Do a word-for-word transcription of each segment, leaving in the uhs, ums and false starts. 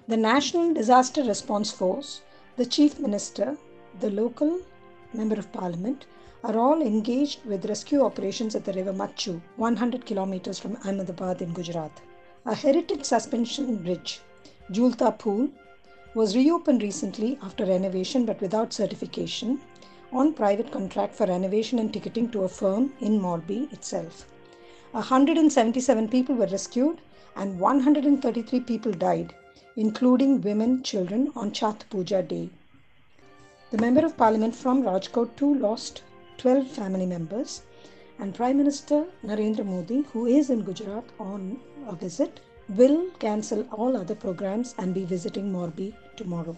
The National Disaster Response Force, the Chief Minister, the local Member of Parliament are all engaged with rescue operations at the river Machu, one hundred kilometers from Ahmedabad in Gujarat. A heritage suspension bridge, Julta Pool, was reopened recently after renovation but without certification on private contract for renovation and ticketing to a firm in Morbi itself. one hundred seventy-seven people were rescued and one hundred thirty-three people died, including women and children on Chhath Puja Day. The Member of Parliament from Rajkot too lost twelve family members, and Prime Minister Narendra Modi, who is in Gujarat on a visit, will cancel all other programs and be visiting Morbi tomorrow.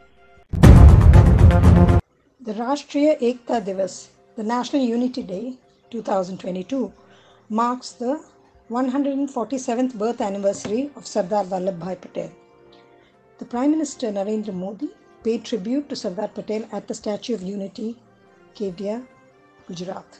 The Rashtriya Ekta Divas, the National Unity Day twenty twenty-two, marks the one hundred forty-seventh birth anniversary of Sardar Vallabhbhai Patel. The Prime Minister Narendra Modi paid tribute to Sardar Patel at the Statue of Unity, Kedia, Gujarat.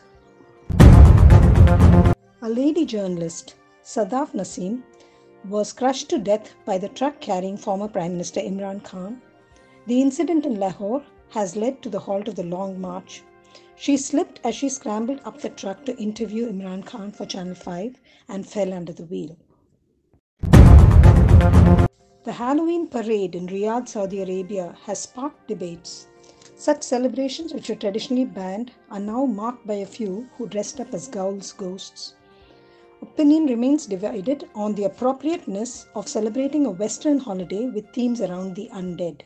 A lady journalist, Sadaf Naseem, was crushed to death by the truck carrying former Prime Minister Imran Khan. The incident in Lahore has led to the halt of the Long March. She slipped as she scrambled up the truck to interview Imran Khan for Channel five and fell under the wheel. The Halloween parade in Riyadh, Saudi Arabia has sparked debates. Such celebrations, which were traditionally banned, are now marked by a few who dressed up as ghouls, ghosts. Opinion remains divided on the appropriateness of celebrating a Western holiday with themes around the undead.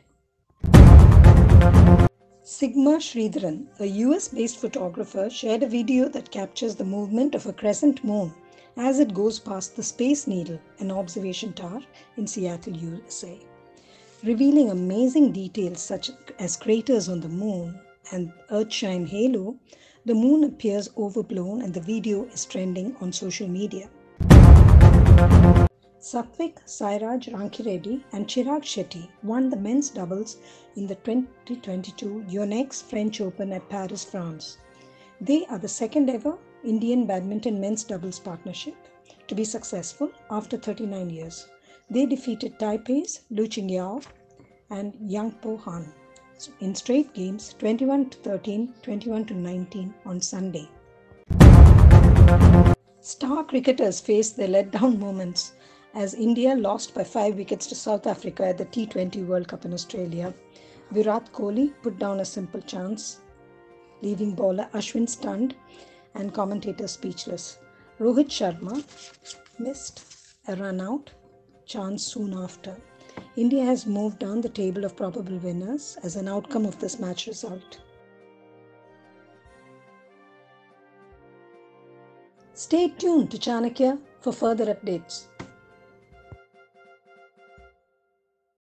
Sigma Sridharan, a U S-based photographer, shared a video that captures the movement of a crescent moon as it goes past the Space Needle, an observation tower in Seattle, U S A. Revealing amazing details such as craters on the moon and Earthshine halo, the moon appears overblown and the video is trending on social media. Satvik Sairaj Rankireddy and Chirag Shetty won the men's doubles in the twenty twenty-two Yonex French Open at Paris, France. They are the second ever Indian badminton men's doubles partnership to be successful after thirty-nine years. They defeated Taipei's Lu Qingyao and Yang Po Han in straight games twenty-one to thirteen, twenty-one to nineteen on Sunday. Star cricketers faced their letdown moments as India lost by five wickets to South Africa at the T twenty World Cup in Australia. Virat Kohli put down a simple chance, leaving bowler Ashwin stunned and commentators speechless. Rohit Sharma missed a run-out chance soon after. India has moved down the table of probable winners as an outcome of this match result. Stay tuned to Chanakya for further updates.